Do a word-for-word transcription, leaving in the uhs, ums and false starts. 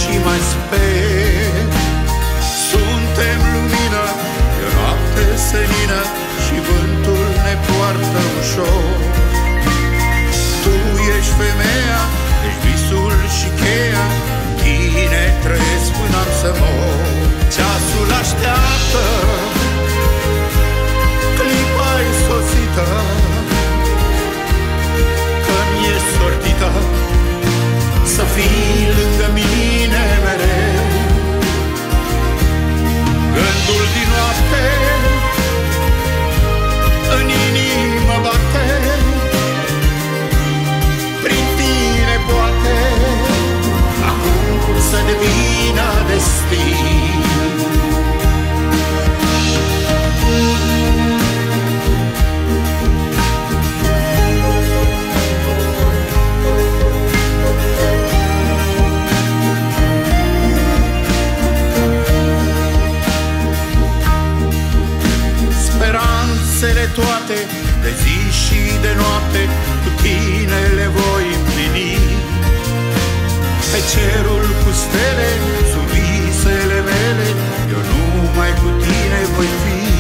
și mai sper. Suntem lumină, e o noapte senină și vântul ne poartă ușor. Tu ești femeia, ești visul și cheia, tine trăiesc până am să mor. Ceasul așteaptă, clipa-i sosită, că-mi e sortită să fii lângă mine mereu. Gândul din noapte în inimă bate, prin tine poate acum să devină destin. Speranțele toate, de zi și de noapte, cu tine le voi împlini. Pe cerul cu stele, sub visele mele, eu numai cu tine voi fi.